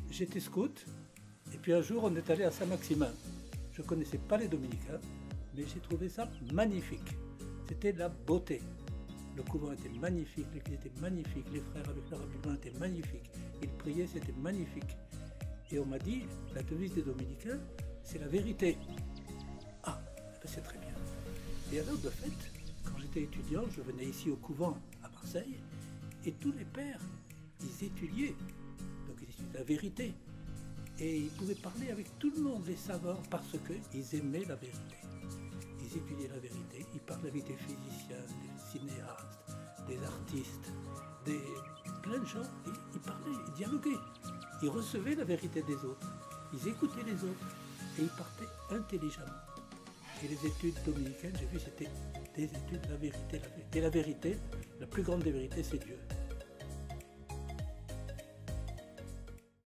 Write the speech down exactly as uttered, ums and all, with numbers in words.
j'étais scout, et puis un jour on est allé à Saint-Maximin. Je ne connaissais pas les dominicains, mais j'ai trouvé ça magnifique. C'était la beauté. Le couvent était magnifique, l'église était magnifique, les frères avec leur habillement étaient magnifiques. Ils priaient, c'était magnifique. Et on m'a dit, la devise des dominicains, c'est la vérité. Ah, ben c'est très bien. Et alors, de fait, quand j'étais étudiant, je venais ici au couvent à Marseille, et tous les pères, ils étudiaient. Donc ils étudiaient la vérité. Et ils pouvaient parler avec tout le monde, les savants, parce qu'ils aimaient la vérité. Ils étudiaient la vérité, ils parlaient avec des physiciens, des cinéastes, des artistes, des... plein de gens. Et ils parlaient, ils dialoguaient. Ils recevaient la vérité des autres. Ils écoutaient les autres. Et ils partaient intelligemment. Et les études dominicaines, j'ai vu, c'était des études de la vérité. La vérité. Et la vérité, la plus grande des vérités, c'est Dieu.